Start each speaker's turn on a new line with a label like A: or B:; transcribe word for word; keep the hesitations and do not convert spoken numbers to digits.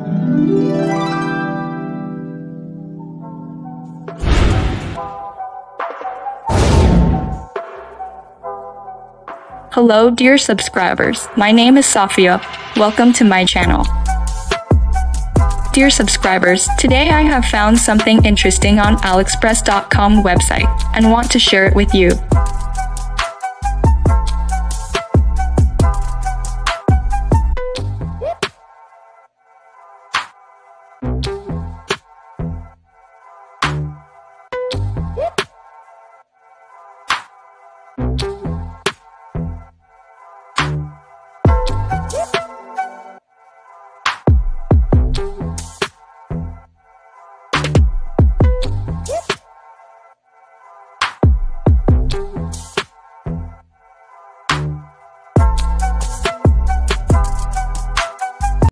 A: Hello dear subscribers, my name is Safia. Welcome to my channel. Dear subscribers, today I have found something interesting on aliexpress dot com website and want to share it with you.